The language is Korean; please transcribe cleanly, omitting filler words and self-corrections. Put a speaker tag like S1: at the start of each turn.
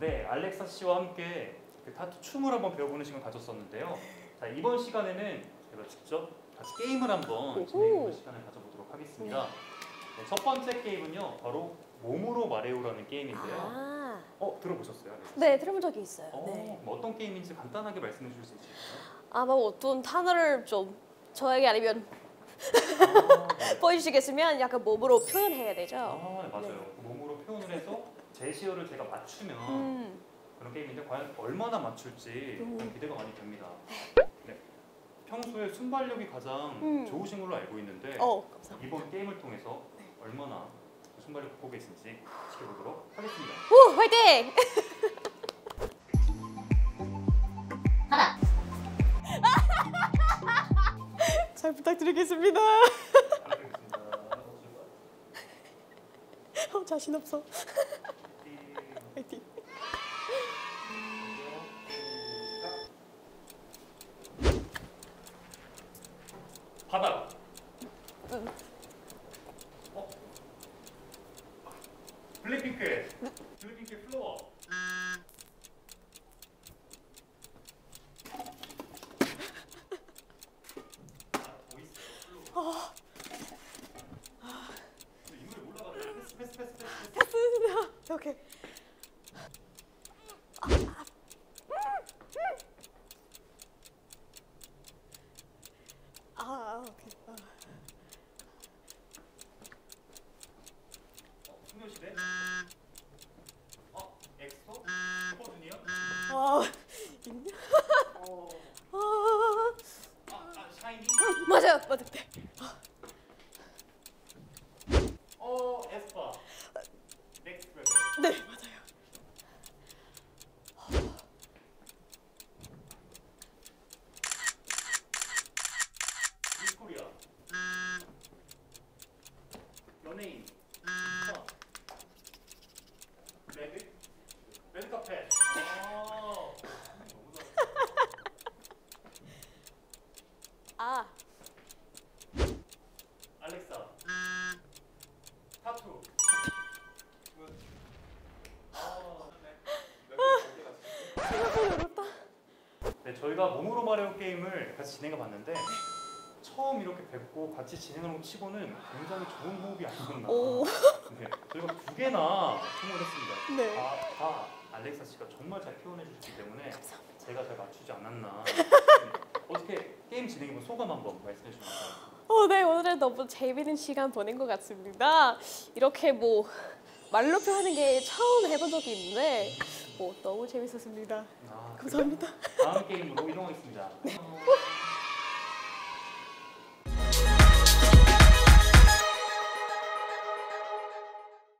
S1: 네, 알렉사 씨와 함께 그 타투 춤을 한번 배워보는 시간을 가졌었는데요. 자, 이번 시간에는 제가 직접 다시 게임을 한번 진행해보는 시간을 가져보도록 하겠습니다. 네, 첫 번째 게임은요, 바로 몸으로 말해요라는 게임인데요. 들어보셨어요?
S2: 네, 들어본 적이 있어요. 네.
S1: 어떤 게임인지 간단하게 말씀해 주실 수 있을까요?
S2: 아마 어떤 단어를 좀 저에게 아니면
S1: 네.
S2: 보여주시겠으면 약간 몸으로 표현해야 되죠.
S1: 맞아요.
S2: 네.
S1: 몸으로 표현을 해서 제시어를 제가 맞추면 그런 게임인데 과연 얼마나 맞출지 기대가 많이 됩니다. 네. 평소에 순발력이 가장 좋으신 걸로 알고 있는데
S2: 감사합니다.
S1: 이번 게임을 통해서 얼마나 순발력 갖고 계신지 지켜보도록 하겠습니다.
S2: 오, 화이팅!
S3: 하나.
S2: 잘 부탁드리겠습니다. 자신 없어. 화이팅.
S1: 바닥. 블랙핑크의 플로어.
S2: 패스. 오케이. 오케이.
S1: 소녀시대? 엑소? 슈퍼주니어?
S2: 있냐?
S1: 샤이니?
S2: 맞아요. 네.
S1: 에스파. 넥스트 레벨.
S2: 네, 맞아요.
S1: 미스코리아. 연예인. 레드카펫. 알렉사. 타투.
S2: 생각보다 어렵다.
S1: 네, 저희가 몸으로 말해요 게임을 같이 진행해 봤는데 처음 이렇게 뵙고 같이 진행하는 것 치고는 굉장히 좋은 호흡이 아니었나. 네, 저희가 2개나 성공을 했습니다.
S2: 네.
S1: 다 알렉사 씨가 정말 잘 표현해 주셨기 때문에 제가 잘 맞추지 않았나. 어떻게 게임 진행해본 소감 한번 말씀해 주실까요?
S2: 네, 오늘은 너무 재밌는 시간 보낸 것 같습니다. 이렇게 말로 표현하는 게 처음 해본 적이 있는데 너무 재밌었습니다. 감사합니다.
S1: 다음 게임으로 이동하겠습니다.